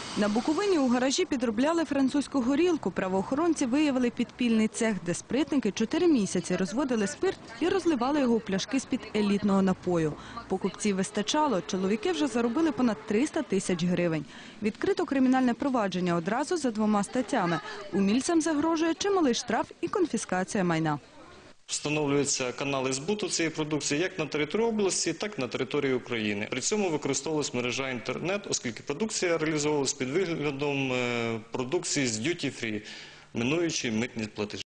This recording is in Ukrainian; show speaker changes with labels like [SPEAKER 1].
[SPEAKER 1] На Буковині у гаражі підробляли французьку горілку. Правоохоронці виявили підпільний цех, де спритники 4 місяці розводили спирт і розливали його у пляшки з-під елітного напою. Покупців вистачало, чоловіки вже заробили понад 300 тисяч гривень. Відкрито кримінальне провадження одразу за 2 статтями. Умільцям загрожує чималий штраф і конфіскація майна.
[SPEAKER 2] Встановлюються канали збуту цієї продукції як на території області, так і на території України. При цьому використовувалась мережа інтернет, оскільки продукція реалізовувалась під виглядом продукції з duty-free, минуючи митні платежі.